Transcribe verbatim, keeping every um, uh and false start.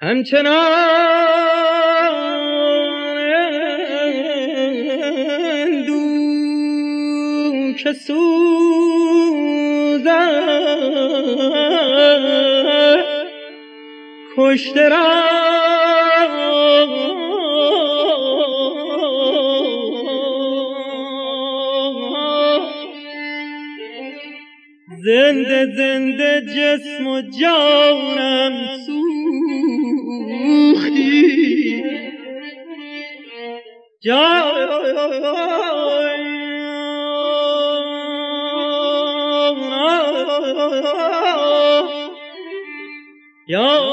همچنان دو که سوزد کشته را زنده زنده جسم و جانم سوختی جای یا